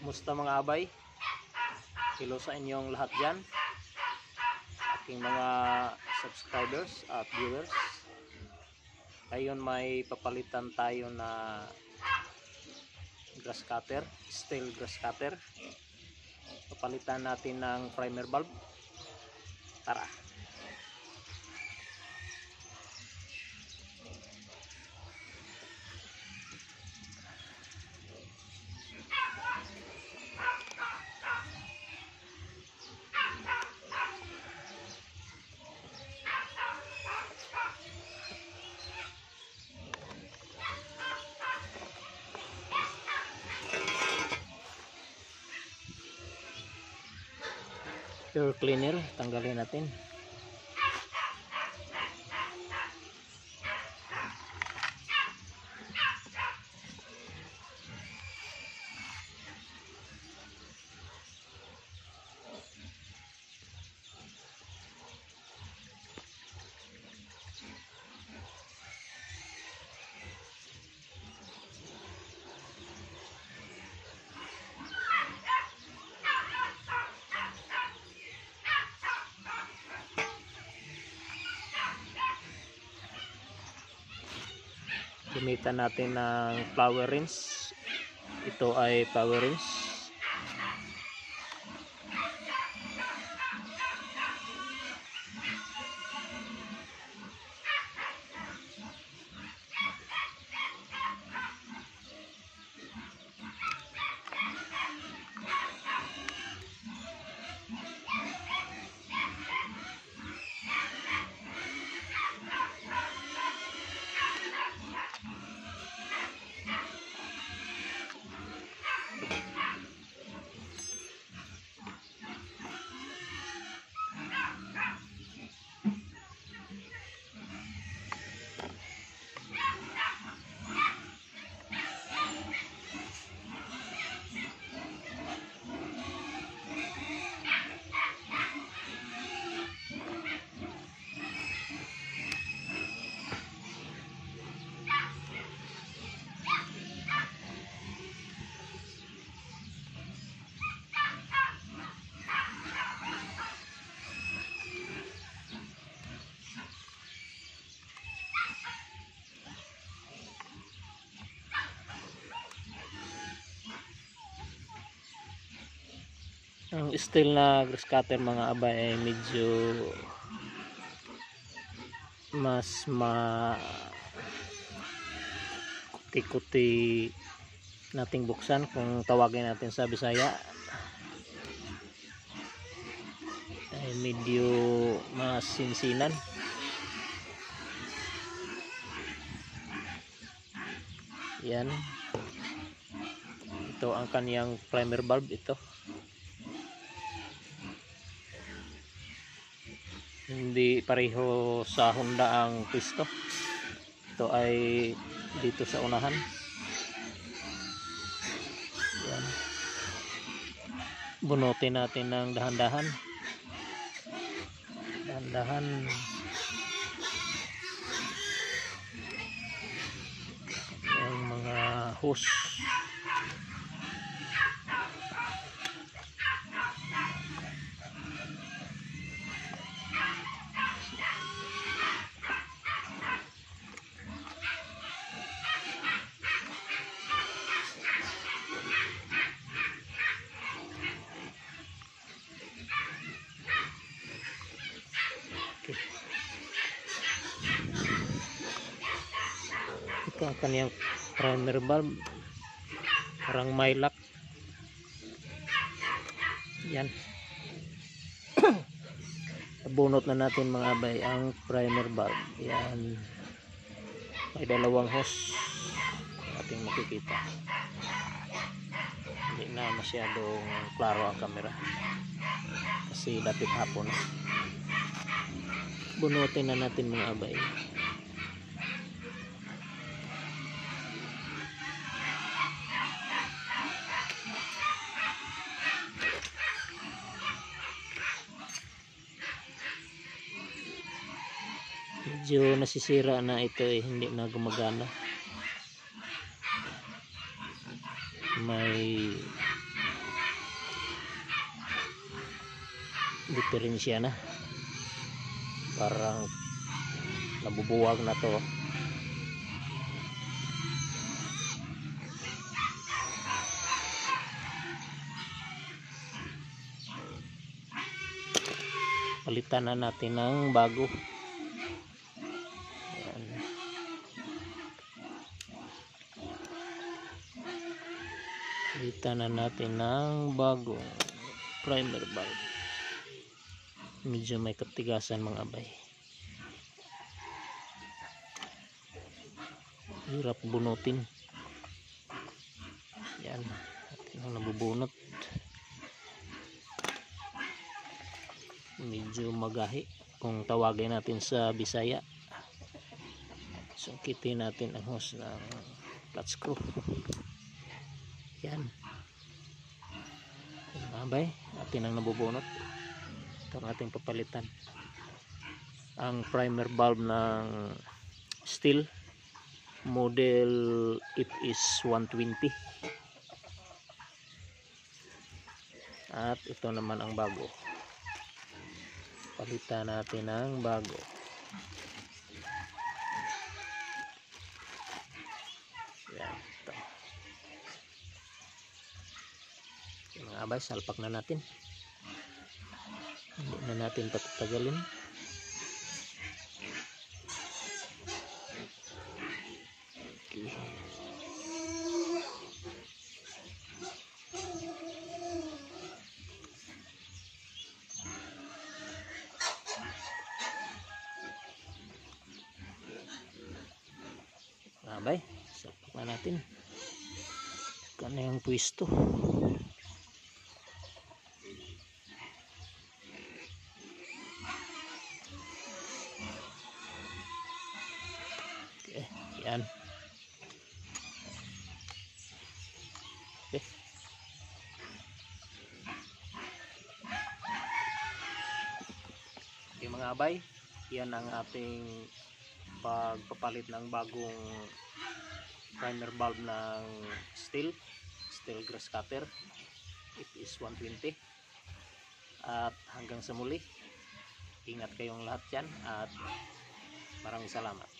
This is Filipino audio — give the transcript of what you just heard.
Musta mga abay? Hello sa inyong lahat dyan, aking mga subscribers at viewers. Ngayon may papalitan tayo na grass cutter, steel grass cutter. Papalitan natin ng primer bulb. Tara! Pure cleaner, tanggalin natin. Gamitan natin ng flower rinse. Ito ay flower rinse. Ang steel na grass cutter mga abay ay medyo mas kuti-kuti nating buksan kung tawagin natin sa Bisaya. Ay medyo masinsinan. Yan. Ito ang kaniyang primer bulb ito. Hindi pareho sa Honda ang pisto. Ito ay dito sa unahan. Yan. Bunutin natin ng dahan-dahan. Dahan-dahan. Yung mga hose. Ito ang kaniyang primer bulb, parang may lock. Yan. Bunot na natin mga abay ang primer bulb. Yan, may dalawang hose ating makikita. Hindi na masyadong klaro ang camera kasi dapit hapon. Bunutin na natin mga abay. Medyo nasisira na ito hindi na gumagana. May diferensya na, parang nabubuwag na to. Palitan na natin ng bago. Ayan. Palitan na natin ng bagong primer bulb. Medyo may katigasan mga bay, hirap bunutin. Yan, atin ang nabubunot, medyo magahi kung tawagin natin sa Bisaya. Sungkitin natin ang hose ng flat screw. Yan mga bay, atin ang nabubunot. Ito ang ating papalitan, ang primer bulb ng steel model FS120, at ito naman ang bago. Palitan natin ng bago. Yan, ito. Yung mga abay, salpak na natin, hindi na natin patatagalin. Okay. Abay, salpak na natin. Saka na yung pwesto. Okay, yan. Okay. Okay mga abay, yan ang ating pagpapalit ng bagong primer bulb ng steel grass cutter FS120. At hanggang sa muli, ingat kayong lahat dyan, at maraming salamat.